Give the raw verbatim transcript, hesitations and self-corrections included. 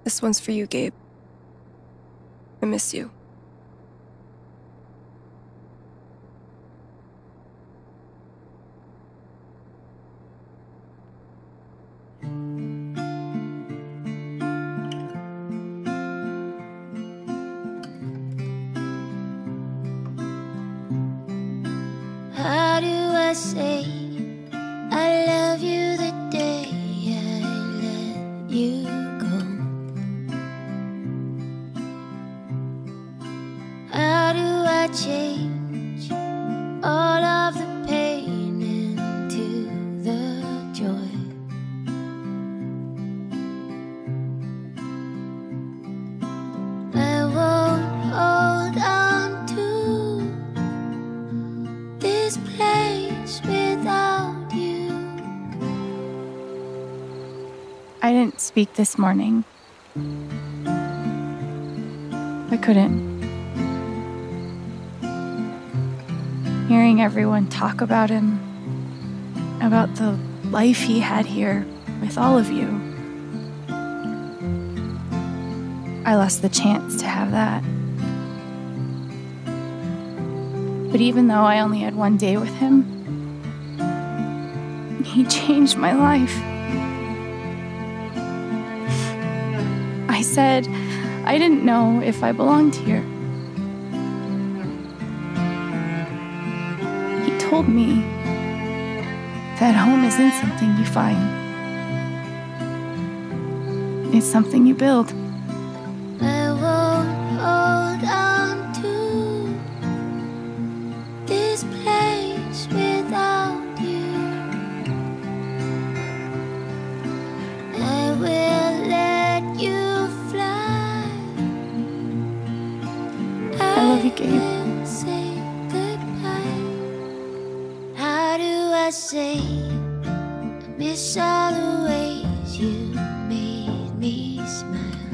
This one's for you, Gabe. I miss you. How do I say I love you the day I let you go? How do I change all of the pain into the joy? I won't hold on to this place without you. I didn't speak this morning. I couldn't. Hearing everyone talk about him, about the life he had here with all of you, I lost the chance to have that. But even though I only had one day with him, he changed my life. I said I didn't know if I belonged here. He told me that home isn't something you find. It's something you build. I won't hold on to this place without you. I will let you fly. I love you, Gabe. will say goodbye. How do I say I miss all the ways you made me smile?